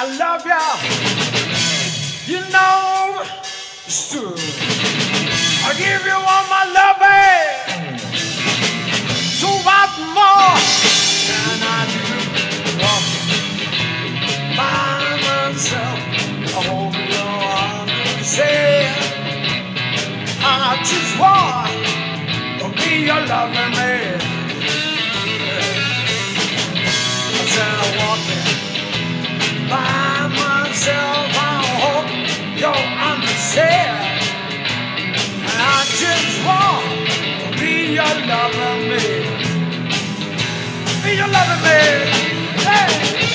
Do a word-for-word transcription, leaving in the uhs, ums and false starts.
I love ya. You know it's true. I give you all my loving. So what more can I do? Walking by myself, I hope you understand. I just want to be your loving man. I said I'm walking by myself, I hope you'll understand. I just want to be your loving man. Be your loving man. Hey!